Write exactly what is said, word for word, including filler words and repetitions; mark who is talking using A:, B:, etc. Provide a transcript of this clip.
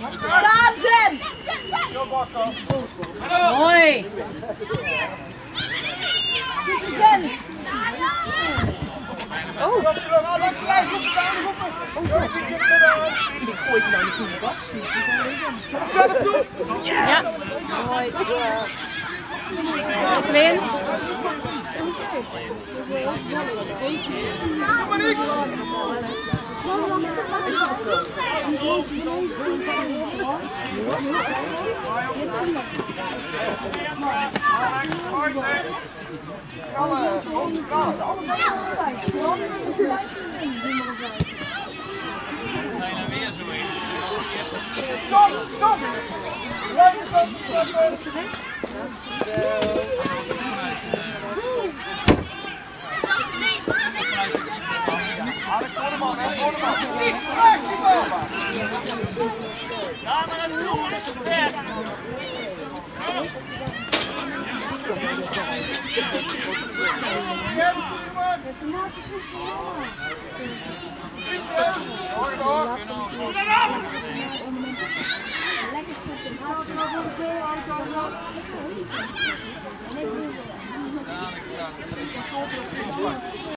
A: Dansen! Mooi! Susan! Oh! Ik gooi het nou de bak. Ja! Mooi! Evelyn!
B: Ja, maar dat is nog eens weg.
A: Lekker